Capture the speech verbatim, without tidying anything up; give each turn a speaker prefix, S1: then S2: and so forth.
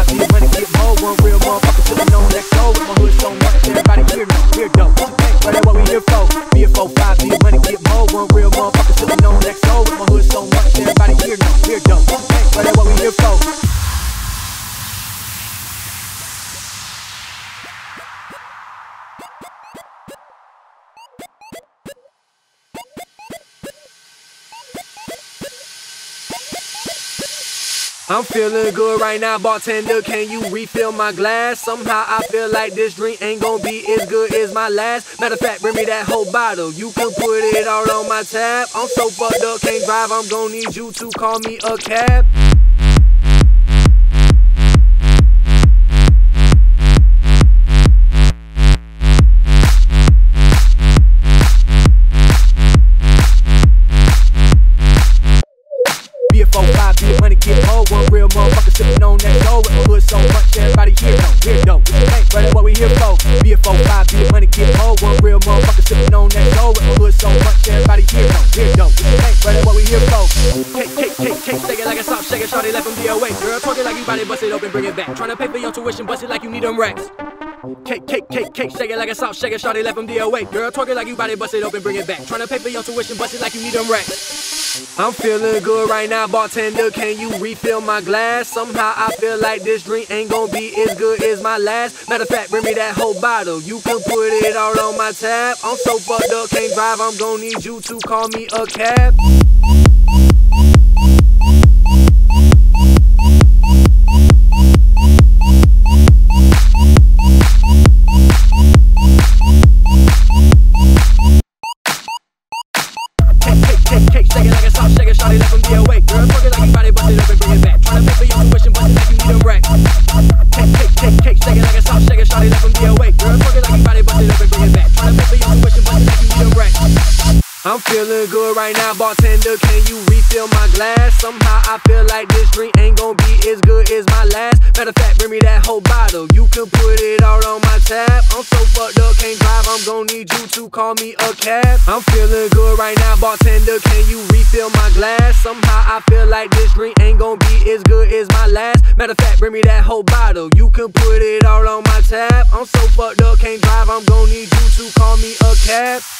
S1: Get money, get more, one real motherfucker sippin' on that gold. With my hood so much, everybody here know, here dope. But that's what we here for. Be a four five, get money, get more, one real motherfucker sippin' on that gold. With my hood so much, everybody here know, here dope. But that's what we here for. I'm feeling good right now, bartender, can you refill my glass? Somehow I feel like this drink ain't gonna be as good as my last. Matter of fact, bring me that whole bottle, you can put it all on my tab. I'm so fucked up, can't drive, I'm gonna need you to call me a cab. four five, get money, get more, one real motherfucker sippin' on that gold. With my hood so much, everybody here know, here dope. Hey, but that's what we here for. Be a four five, get money, get more, one real motherfucker sippin' on that gold. With my hood so much, everybody here know, here dope. Hey, but that's what we here for. Cake, cake, cake, cake, shake it like a soft shaker, shorty left from D O A. Girl, twerk it like you body, bust it open, bring it back. Tryna pay for your tuition, bust it like you need them racks. Cake, cake, cake, cake, shake it like a soft shaker, shorty left from D O A. Girl, twerk it like you body, bust it open, bring it back. Tryna pay for your tuition, bust it like you need them racks. I'm feeling good right now, bartender, can you refill my glass? Somehow I feel like this drink ain't gonna be as good as my last. Matter of fact, bring me that whole bottle, you can put it all on my tab. I'm so fucked up, can't drive, I'm gonna need you to call me a cab. Cake, shake it like a soft shaker, shorty left from D O A. Girl, twerk it like you body, bust it up and bring it back. Tryna pay for your tuition, bust it like you need them racks. Cake, cake, cake, cake, shake it like a soft shaker, shorty left from D O A. Girl, twerk it like you body, bust it up and bring it back. Tryna pay for your tuition, bust it like you need them racks. I'm feeling good right now, bartender, can you refill my glass? Somehow I feel like this drink ain't gonna be as good as my last. Matter of fact, bring me that whole bottle, you can put it all on my tab. I'm so fucked up, can't drive, I'm gonna need you to call me a cab. I'm feeling good right now, bartender, can you refill my glass? Somehow I feel like this drink ain't gonna be as good as my last. Matter of fact, bring me that whole bottle, you can put it all on my tab. I'm so fucked up, can't drive, I'm gonna need you to call me a cab.